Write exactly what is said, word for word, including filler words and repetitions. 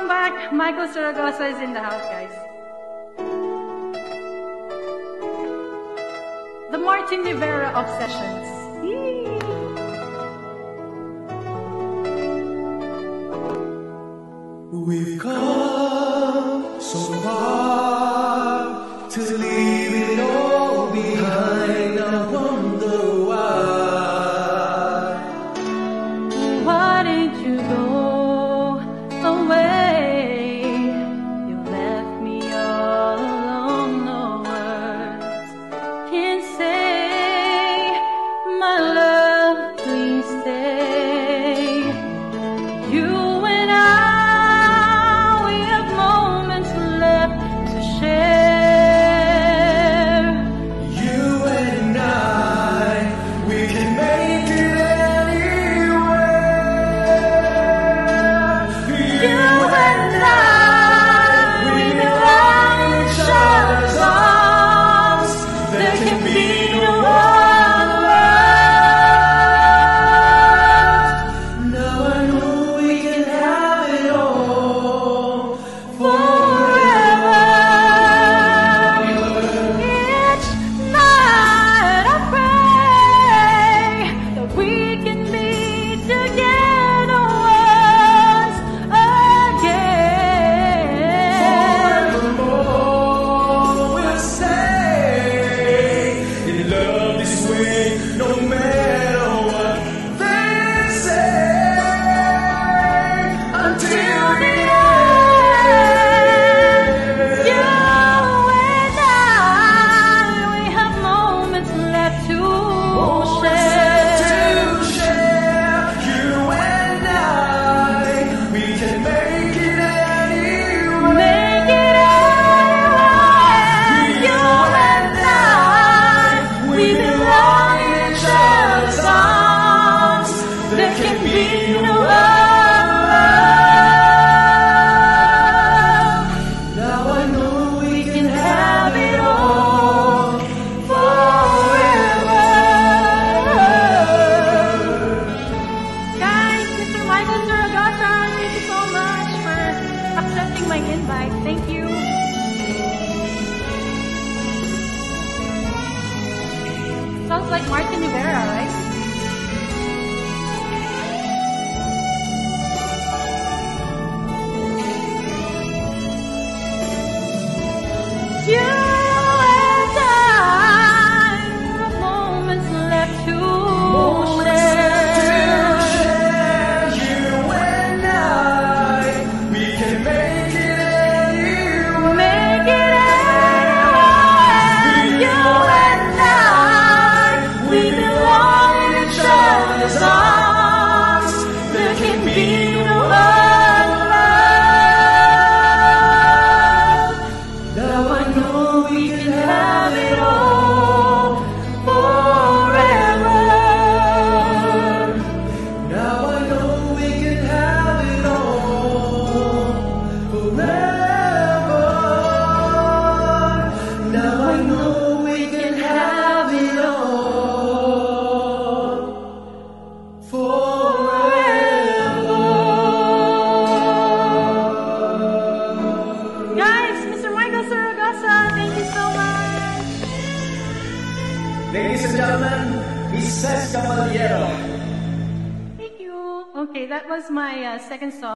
welcome back. Michael Saragosa is in the house, guys. The Martin Rivera Obsessions. Yee. We've come so far to leave it all behind. I wonder why. Why did you go away? You left me all alone. No words can say, my love, please stay. You and I, we have moments left to share. You and I, we can make it anywhere. You and I, we belong in each other's arms. There can be no other love. Now I know we can have it all Forever. Each night I pray that we can be together once again. forevermore. We'll stay in love this way, no matter what they say. Until the end. You and I, we have moments left to share. To share, you and I, we can make it anywhere. Make it anywhere. You and I, we belong in each other's arms. There can be no other love. Now I know we We can can have it all forever. Guys, Mister Michael Saragosa, thank you so much for accepting my invite. Thank you. Sounds like Martin Rivera, right? You and I have moments left to share. share. You and I, we can make it anywhere. Make it anywhere. You and I, we belong in each other's arms. There can be no other love. Now I know We can have it all forever. Now I know we can have it all forever. Now I know we can have it all forever. Guys, Mister Michael Saragosa, thank you so much. Ladies and gentlemen, Missus Caballero. Thank you. Okay, that was my uh, second song.